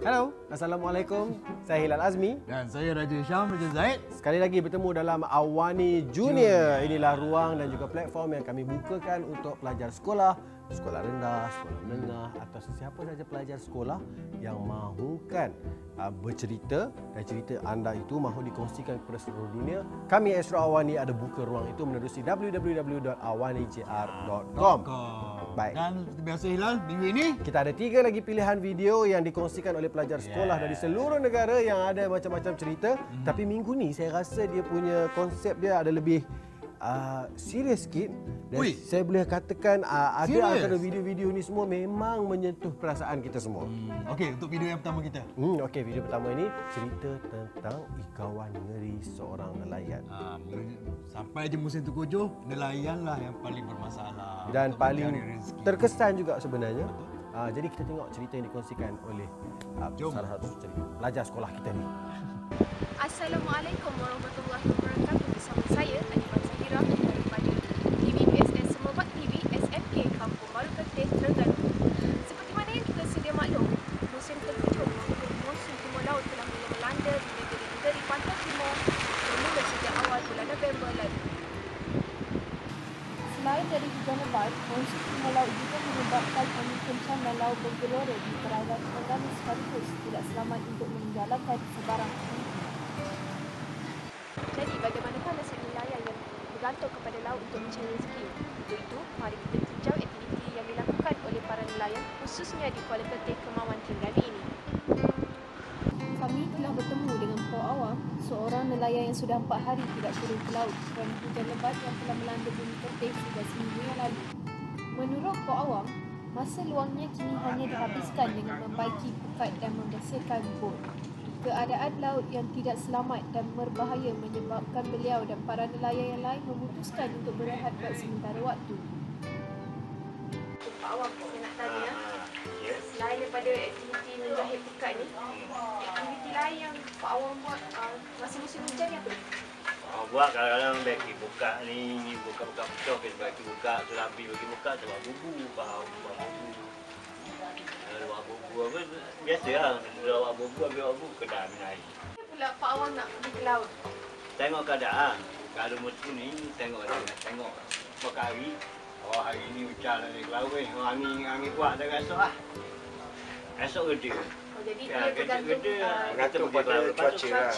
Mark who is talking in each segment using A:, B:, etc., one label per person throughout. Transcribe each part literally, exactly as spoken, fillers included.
A: Halo, Assalamualaikum. Saya Hilal Azmi.
B: Dan saya Raja Syam, Raja Zaid.
A: Sekali lagi bertemu dalam Awani Junior. Inilah ruang dan juga platform yang kami bukakan untuk pelajar sekolah, sekolah rendah, sekolah menengah atau sesiapa saja pelajar sekolah yang mahukan uh, bercerita dan cerita anda itu mahu dikongsikan kepada seluruh dunia. Kami Astro Awani ada buka ruang itu menerusi w w w dot awani j r dot com. Baik.
B: Dan seperti biasa Hilal, minggu ini
A: kita ada tiga lagi pilihan video yang dikongsikan oleh pelajar sekolah yeah. dari seluruh negara yang ada macam-macam cerita. Mm-hmm. Tapi minggu ni saya rasa dia punya konsep dia ada lebih uh, serius sikit. Dan Ui. saya boleh katakan uh, ada serious? antara video-video ni semua memang menyentuh perasaan kita semua. Hmm.
B: Okey, untuk video yang pertama kita.
A: Hmm, okey, video pertama ini cerita tentang ikawan ngeri seorang nelayan.
B: Ha, sampai je musim terkujuh, nelayanlah yang paling bermasalah.
A: Dan paling terkesan juga sebenarnya. Uh, jadi kita tengok cerita yang dikongsikan oleh uh, salah satu cerita pelajar sekolah kita ni.
C: Assalamualaikum warahmatullahi wabarakatuh. Bersama saya Anifah Zahira daripada T V P S S Semerbak T V S M K Kampung Baru Kerteh, Terengganu. Seperti mana yang kita sedia maklum, musim terhujung maupun musim timur laut telah mula melanda di negeri-negeri pantai timur bermula sejak awal bulan November lalu. Selain dari hujan lebat, musim timur laut juga menyebabkan angin kencang dan laut bergelora di perairan Terengganu sekaligus tidak selamat untuk menjalankan sebarang aktiviti. Jadi bagaimanakah nasib nelayan yang bergantung kepada laut untuk mencari rezeki? Untuk itu, mari kita tinjau aktiviti yang dilakukan oleh para nelayan khususnya di Kuala Kerteh, Kemawan, Terengganu ini. Kami telah bertemu dengan Pok Awang, seorang nelayan yang sudah empat hari tidak turun ke laut kerana hujan lebat yang telah melanda bumi Kerteh sudah seminggu yang lalu. Menurut Pok Awang, masa luangnya kini hanya dihabiskan dengan membaiki pukat dan membersihkan bot. Keadaan laut yang tidak selamat dan berbahaya menyebabkan beliau dan para nelayan yang lain memutuskan untuk berehat buat sementara waktu. Pak Awang, saya nak tanya, uh, selain daripada aktiviti menjahit pukat ni, aktiviti lain yang Pak Awang buat uh, masa musim hujan apa?
D: Oh, buat kadang-kadang bagi buka ni, buka-buka pecah, kita bagi buka, selapi bagi buka, kita buat bubu, faham, buat bubu. Buat bubu apa, biasa lah, buat bubu, ambil bubu, kedai minum air.
C: Kenapa pula Pak Awang nak pergi ke laut?
D: Tengok keadaan, kalau musim ni, tengok tengok berapa hari. Oh, hari ni hujan dari ke laut, oh, angin, angin kuat dah esok lah. Esok gede.
C: Oh, jadi
D: ya,
C: dia bergantung,
D: gede,
C: uh,
D: bergantung pada cuaca lah.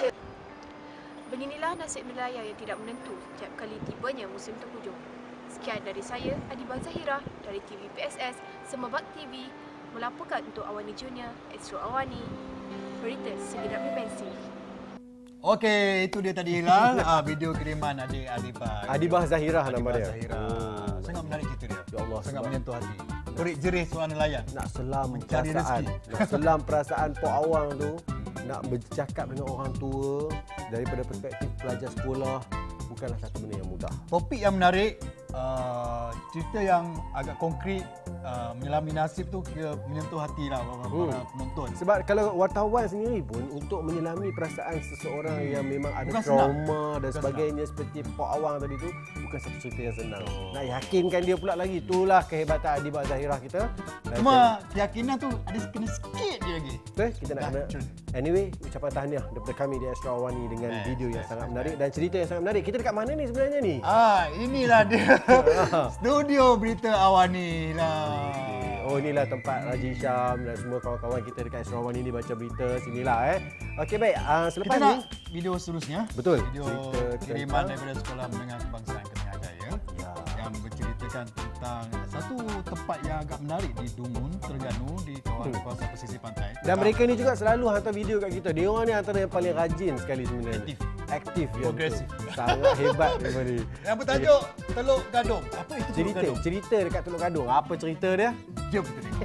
C: Beginilah nasib nelayan yang tidak menentu setiap kali tibanya musim terhujung. Sekian dari saya, Anifah Zahira dari T V P S S Semerbak T V melaporkan untuk Awani Junior, Astro Awani, berita segenap dimensi.
B: Okey, itu dia tadi Hilal, uh, video kiriman adik Adibah.
A: Adibah Zahira nama dia.
B: Zahira. Hmm. Sangat menarik cerita dia.
A: Ya Allah,
B: sangat menyentuh hati. Terik jerih seorang nelayan.
A: Nak selam
B: mencari
A: perasaan.
B: rezeki.
A: Nak selam perasaan Pok Awang tu. Nak bercakap dengan orang tua daripada perspektif pelajar sekolah bukanlah satu benda yang mudah.
B: Topik yang menarik, uh, cerita yang agak konkret, uh, menyelami nasib tu kira menyentuh hati lah para, hmm. para penonton.
A: Sebab kalau wartawan sendiri pun untuk menyelami perasaan seseorang hmm. yang memang ada
B: bukan
A: trauma
B: senang.
A: dan
B: bukan
A: sebagainya
B: senang.
A: seperti Pok Awang tadi tu bukan satu cerita yang senang. Oh. Nak yakinkan dia pula lagi, itulah kehebatan Adibah Zahira kita.
B: Cuma keyakinan tu ada kena sikit je lagi.
A: Betul, kita nak kena. Anyway, ucapan tahniah daripada kami di Astro Awani dengan eh, video yang eh, sangat eh, menarik dan cerita yang sangat menarik. Kita dekat mana ni sebenarnya ni?
B: Ah, inilah dia. Studio Berita Awani lah.
A: Oh, inilah tempat Raja Syam dan semua kawan-kawan kita dekat Astro Awani ni baca berita sinilah eh. Okey baik, uh, selepas
B: kita
A: ni
B: nak video seterusnya.
A: Betul.
B: Video kiriman daripada Sekolah Menengah Kebangsaan Kementerian Jaya ya. Yang berceritakan tentang satu tempat yang agak menarik di Dungun, Terengganu di kawasan hmm. pesisir pantai.
A: Dan mereka ni juga selalu hantar video kat kita. Dia orang ni antara yang paling rajin sekali sebenarnya.
B: Aktif.
A: Aktif.
B: Progresif.
A: Ya, sangat hebat memang ni.
B: Yang bertajuk Teluk Gadung. Apa itu
A: cerita,
B: Teluk Gadung?
A: Cerita dekat Teluk Gadung. Apa cerita dia?
B: Jom kita tengok.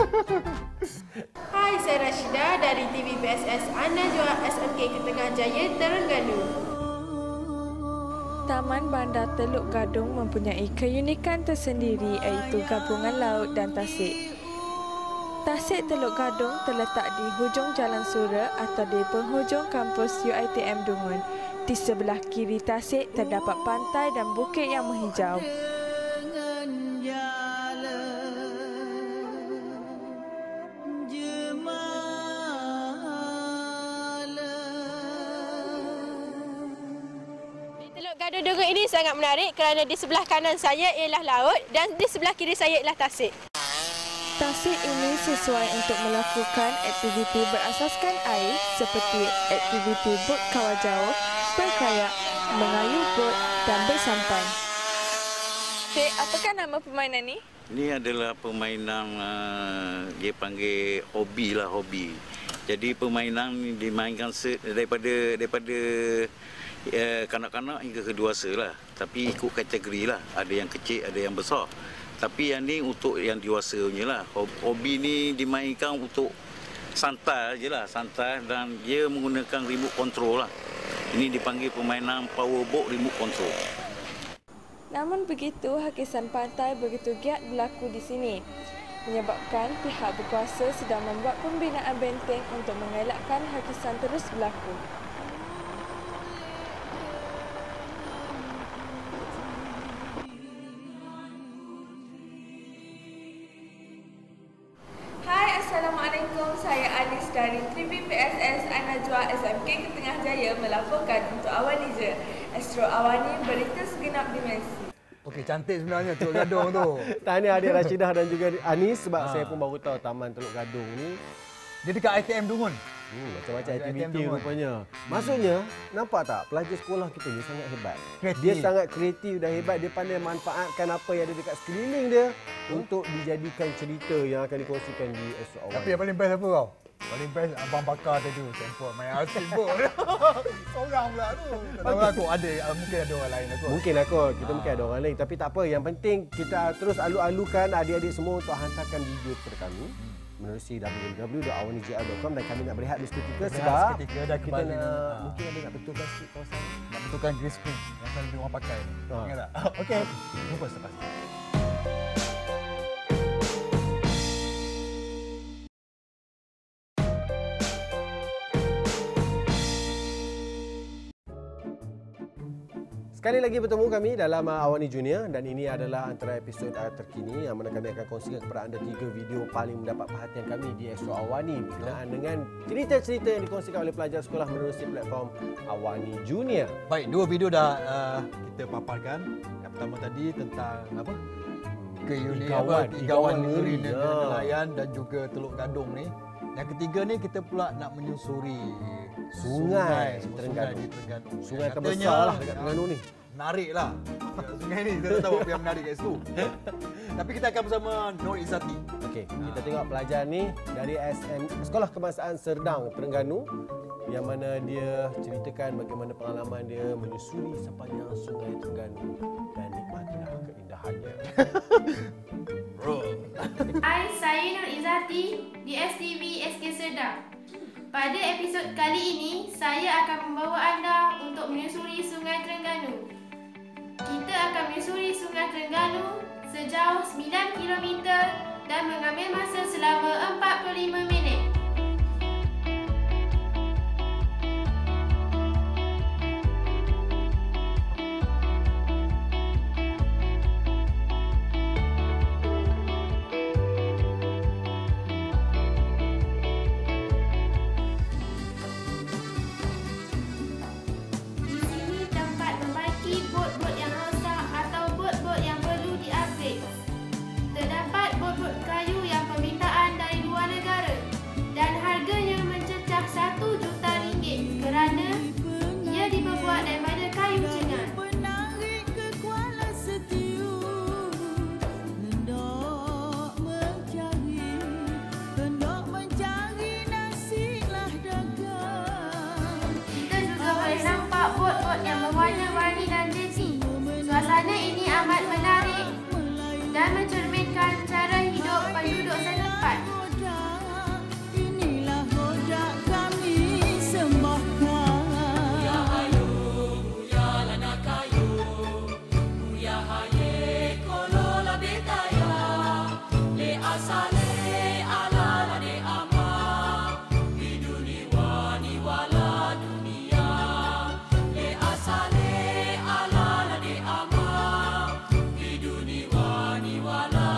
C: Hai, saya Rashida dari T V P S S Ana Jua S M K Ketengah Jaya, Terengganu. Taman Bandar Teluk Gadung mempunyai keunikan tersendiri iaitu gabungan laut dan tasik. Tasik Teluk Gadung terletak di hujung Jalan Sura atau di penghujung kampus U I T M Dungun. Di sebelah kiri tasik terdapat pantai dan bukit yang menghijau. Gedung ini sangat menarik kerana di sebelah kanan saya ialah laut dan di sebelah kiri saya ialah tasik. Tasik ini sesuai untuk melakukan aktiviti berasaskan air seperti aktiviti bot kawal jauh, berkayak, mengayuh bot dan bersampan. Cik, apakah nama permainan ni?
E: Ini adalah permainan uh, dia panggil hobi lah, hobi. Jadi permainan ni dimainkan daripada daripada uh, kanak-kanak hingga ke dewasa lah. Tapi ikut kategori lah. Ada yang kecil, ada yang besar. Tapi yang ni untuk yang dewasa punya lah. Hobi ni dimainkan untuk santai je lah, santai, dan dia menggunakan remote control lah. Ini dipanggil permainan power boat remote control.
C: Namun begitu, hakisan pantai begitu giat berlaku di sini, menyebabkan pihak berkuasa sedang membuat pembinaan benteng untuk mengelakkan hakisan terus berlaku. Hai, Assalamualaikum. Saya Anis dari tiga B P S S An-Najwa S M K Ketengah Jaya melaporkan untuk Awani Je. Astro Awani, berita segenap dimensi.
B: Okey, cantik sebenarnya Teluk Gadung tu.
A: Tahniah adik Rashidah dan juga Anis sebab ha. saya pun baru tahu Taman Teluk Gadung ni.
B: Dia dekat I T M Dungun.
A: Hmm, macam-macam aktiviti rupanya. Maksudnya, nampak tak pelajar sekolah kita ni sangat hebat. Kreatif. Dia sangat kreatif dan hebat. Dia pandai manfaatkan apa yang ada dekat sekeliling dia hmm? untuk dijadikan cerita yang akan dikongsikan di Astro Awani.
B: Tapi yang paling best apa kau? Paling best Abang Bakar tadi tempat main artis pun. Seorang pula tu. Tak tahu aku ada, mungkin ada orang lain aku.
A: Mungkin aku, kita ha. mungkin ada orang lain. Tapi tak apa, yang penting kita terus alu-alukan adik-adik semua untuk hantarkan video kepada kami. Hmm. Menerusi w w w dot awani j r dot com dan kami nak berehat dulu seketika sebab
B: seketika dah
A: kita nak, ha. mungkin ada nak betulkan sikit kawasan.
B: Nak betulkan green screen yang selalu orang pakai ni. Ha. Ingat tak? Okey. Jumpa selepas ini.
A: Sekali lagi bertemu kami dalam uh, Awani Junior dan ini adalah antara episod uh, terkini yang mana kami akan kongsikan kepada anda tiga video paling mendapat perhatian kami di Astro Awani berkenaan dengan cerita-cerita yang dikongsikan oleh pelajar sekolah menerusi platform Awani Junior.
B: Baik, dua video dah uh, kita paparkan. Yang pertama tadi tentang apa? Keunikan
A: Igawan,
B: Igawan Negeri Nelayan dan juga Teluk Gadung ni. Yang ketiga ni kita pula nak menyusuri
A: sungai,
B: sungai
A: Terengganu.
B: Di Terengganu.
A: Sungai terbesar lah dekat Terengganu ni.
B: Menarik lah. Sungai ni kita tahu apa yang menarik kat situ. Tapi kita akan bersama Nur Izzati.
A: Okey, kita tengok pelajar ni dari S M Sekolah Kebangsaan Serdang Terengganu yang mana dia ceritakan bagaimana pengalaman dia menyusuri sepanjang Sungai Terengganu dan nikmatilah keindahannya.
F: Hai, saya Nur Izzati di S T V S K Serdang. Pada episod kali ini, saya akan membawa anda untuk menyusuri Sungai Terengganu. Kita akan menyusuri Sungai Terengganu sejauh sembilan kilometer dan mengambil masa selama empat puluh lima minit. Suasana ini amat menarik dan mencerminkan cara hidup penduduk setempat.
G: Inilah rojak kami sembahkan. Buya hayo, buya lana kayo, buya haye kolola betaya, le asale ala la de ama, biduni wani wala dunia, le asale ala la de ama. Wala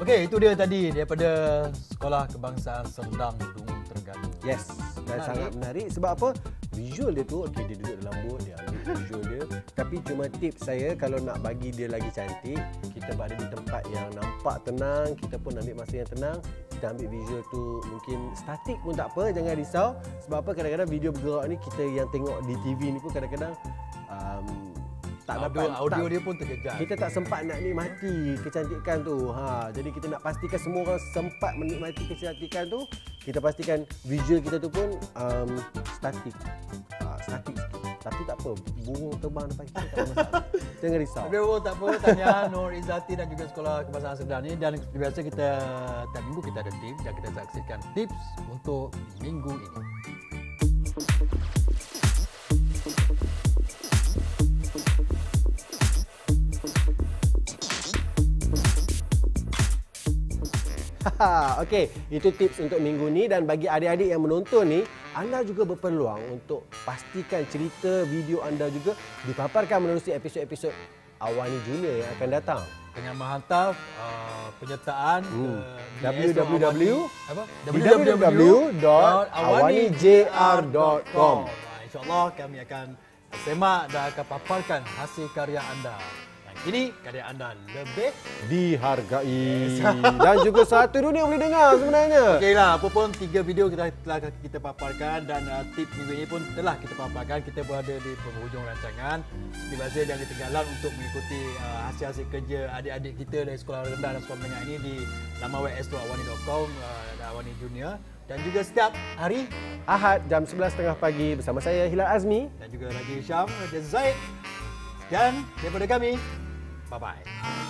B: Okey, itu dia tadi daripada Sekolah Kebangsaan Serdang Dungun Terengganu.
A: Yes, dan
B: Menarik.
A: sangat menarik. Sebab apa? Visual dia tu, okey, dia duduk dalam bot, dia ambil visual dia. Tapi cuma tips saya, kalau nak bagi dia lagi cantik, kita berada di tempat yang nampak tenang, kita pun ambil masa yang tenang, kita ambil visual tu mungkin statik pun tak apa, jangan risau. Sebab apa, kadang-kadang video bergerak ni, kita yang tengok di T V ni pun kadang-kadang um, tak
B: audio,
A: dapat,
B: audio
A: tak,
B: dia pun terjejas.
A: kita tak sempat nak nikmati kecantikan tu. Ha, jadi kita nak pastikan semua orang sempat menikmati kecantikan tu. Kita pastikan visual kita tu pun um, statik. Ha, statik sikit. Tapi tak apa, burung terbang depan kita tak ada masalah. Jangan risau.
B: Tapi oh, tak apa, tahniah Nur Izzati dan juga Sekolah Kebangsaan Serdang ni. Dan biasa kita tiap minggu kita ada tips dan kita saksikan tips untuk minggu ini.
A: Okey, itu tips untuk minggu ni, dan bagi adik-adik yang menonton ni, anda juga berpeluang untuk pastikan cerita video anda juga dipaparkan menerusi episod-episod Awani Junior yang akan datang.
B: Dengan menghantar uh, penyertaan
A: Hmm.
B: ke
A: w w w
B: apa?
A: w w w dot awani j r dot com.
B: InsyaAllah kami akan semak dan akan paparkan hasil karya anda. Dan ini karya anda lebih
A: Dihargai. Dan juga satu dunia boleh dengar sebenarnya.
B: okeylah, apa pun tiga video kita telah kita paparkan dan uh, tip minggu ini pun telah kita paparkan. Kita berada di penghujung rancangan. Seperti biasa jangan ketinggalan untuk mengikuti uh, hasil-hasil kerja adik-adik kita dari sekolah rendah dan sekolah menengah ini di laman w s dot awani dot com uh, dan Awani Junior. Dan juga setiap hari
A: Ahad jam sebelas tiga puluh pagi bersama saya Hilal Azmi
B: dan juga Raji Syam dan Zaid. Dan daripada kami, bye-bye.